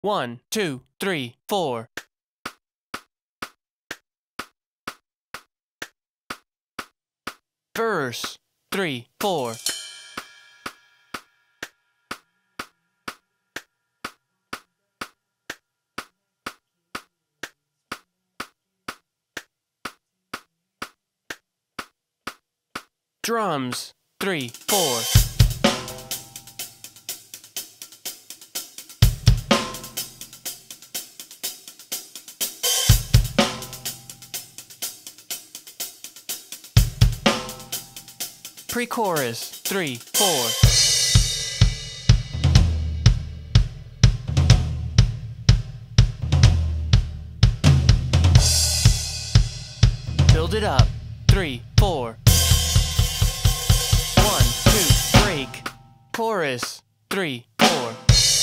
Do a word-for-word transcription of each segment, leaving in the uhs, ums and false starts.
One, two, three, four. Verse, three, four. Drums, three, four. Pre-chorus, three, four. Build it up, three, four. One, two, break. Chorus, three, four.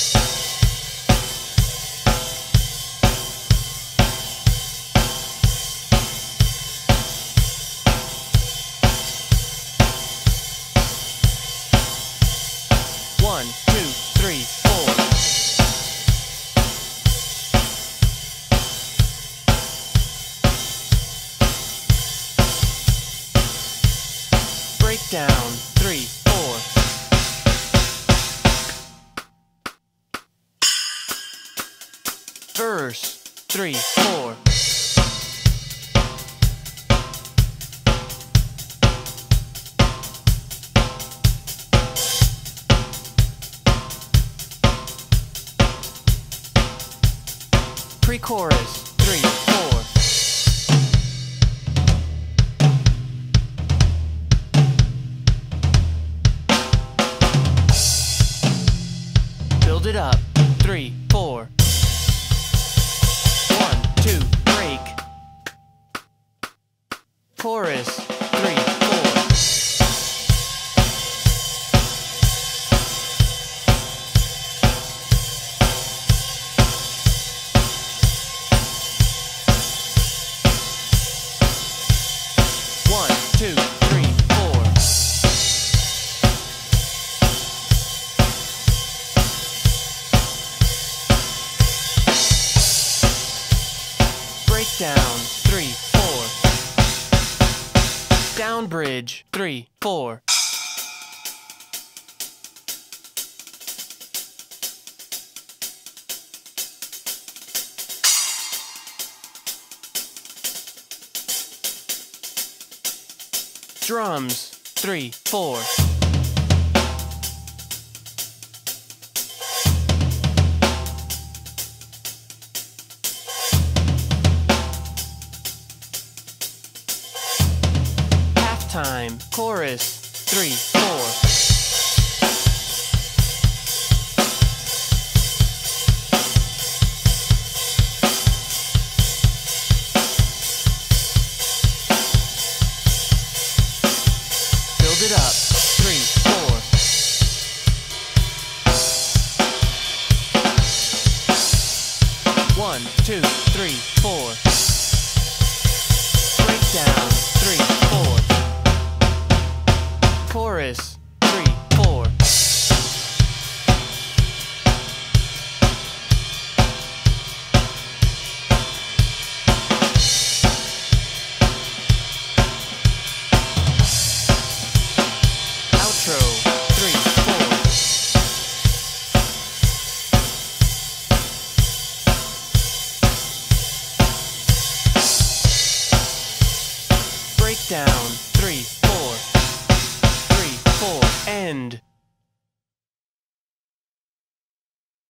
One, two, three, four. Breakdown, three, four. Verse, three, four. Pre-chorus, three, four. Build it up, three, four. One, two, break. Chorus, three, four. One, two, three, four. Breakdown, three, four. Down bridge, three, four. Drums, three, four. Halftime, chorus, three, four. Build it up, three, four. One, two, three, four. Breakdown, three, four. Chorus, three, four. Outro, three, four. Breakdown, three, four. Three, four, end.